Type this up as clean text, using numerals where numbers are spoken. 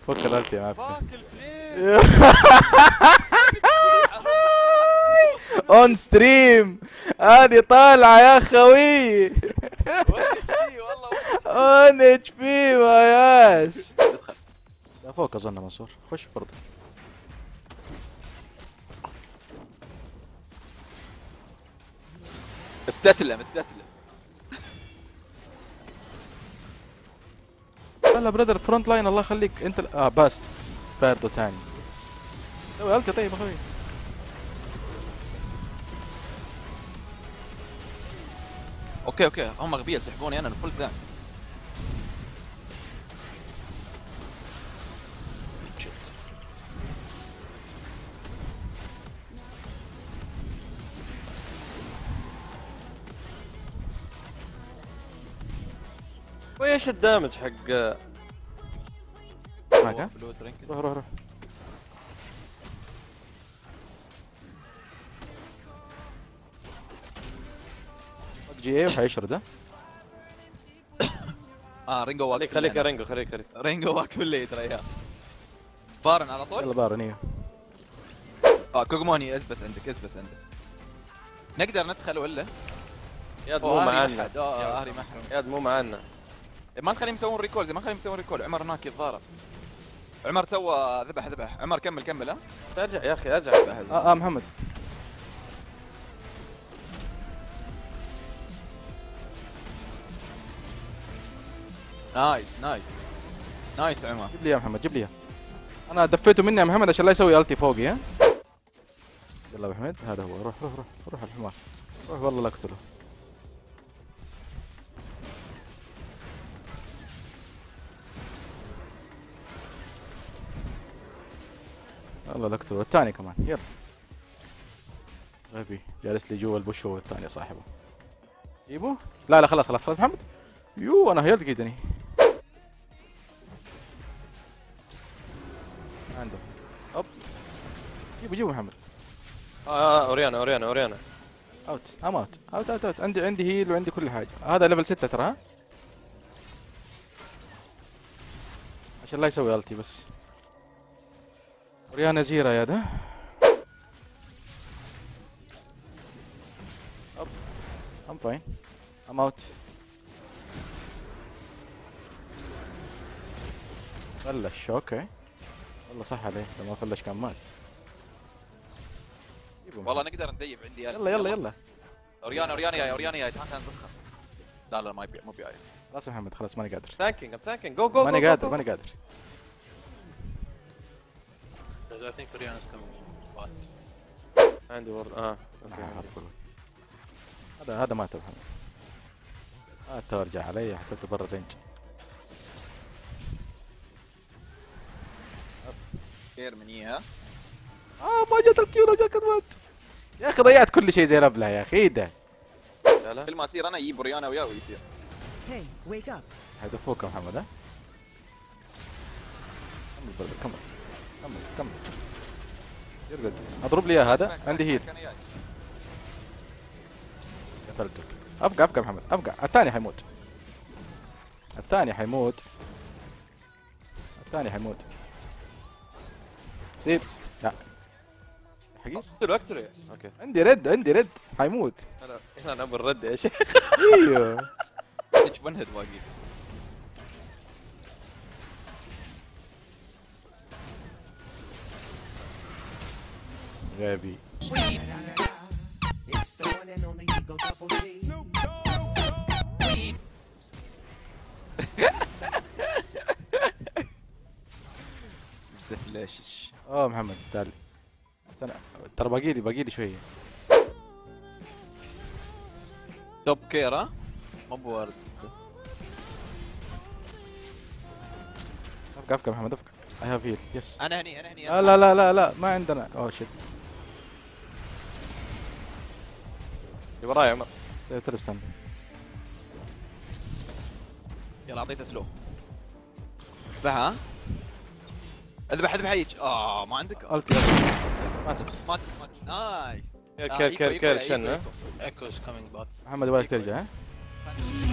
فك الالتي يا فاك معفن. الفليس. اون ستريم هذه طالعه يا خوي. 1 اتش بي والله 1 اون اتش بي ما ياس. ادخل. لا فوق اظن منصور، خش برضه. استسلم استسلم. لا برادر فرونت لاين الله يخليك انت بس باردو تاني. سوي التي طيب اخوي. اوكي اوكي هم غبية يسحبوني انا الفول دام. وايش الدامج حق معك ها؟ روح روح روح. جي اي وحيشرد ها؟ رينجو واك. خليك يا رينجو خليك رينجو واك في الليل ترى. بارن على طول. يلا بارنيو. كوغموني اسبس عندك اسبس عندك. نقدر ندخل ولا؟ ياد مو معانا. اهري محرم. ياد مو معانا. ما نخليهم يسوون ريكول، ما نخليهم يسوون ريكول. عمر هناك يتضارب. عمر سوى ذبح. عمر كمل كمل ها. ارجع يا اخي ارجع. محمد. نايس نايس نايس عمر. جيب لي يا محمد جيب لي. انا دفيته مني يا محمد عشان لا يسوي التي فوقي ها. يلا يا محمد هذا هو. روح روح روح روح الحمار. روح والله لا اقتله. والله لا اقتله. الثاني كمان يلا. غبي جالس لي جوا البوش هو الثاني صاحبه. جيبه؟ لا خلاص خلاص محمد. يو انا هيلت قيدني. عنده. اوب. جيبه محمد. اوريانا. اوت ام اوت. عندي هيل وعندي كل حاجه. هذا ليفل 6 ترى ها؟ عشان لا يسوي التي بس. اوريانا زيرا يا ده. اوب. ام فاين. ام اوت. فلش اوكي. والله صح عليه لما فلش كان مات. والله نقدر نديب عندي. يلا اوريانا يا تعال نزخها. لا ما يبي آية. خلاص يا محمد خلاص ماني قادر. تانكينج جو ماني قادر. I think Oriana's coming bot. عندي ورد اوكي. هذا مات يا محمد. ترجع علي حسبته برا الرينج. خير من اياها. ما جت الكيلو جاك مات. يا اخي ضيعت كل شيء زي الابله يا اخي ده. لا كل ما اصير انا اجيب اوريانا وياه ويصير. هذا فوق يا محمد ها. كمل. يرقد. اضرب لي اياه هذا عندي هيل. قتلتك. ابقى يا محمد ابقى. الثاني حيموت. سيب. لا حقيقي اقتله اوكي. عندي رد حيموت. احنا نبغى الرد يا شيخ. ايوه ايش بنهد باقي. غبي. استفلاشش. محمد تعال. ترى باقي لي شويه. توب كير ها؟ مو بورد. ابقى محمد ابقى. I have heal يس. انا هني لا ما عندنا. اوه شيت. اللي وراي عمر. استنى. يلا اعطيته سلو. اذبحها ها؟ اذبح هيج. ما عندك. ماتت. نايس. كير شنه. Echo is coming bot. محمد يبغاك ترجع ها؟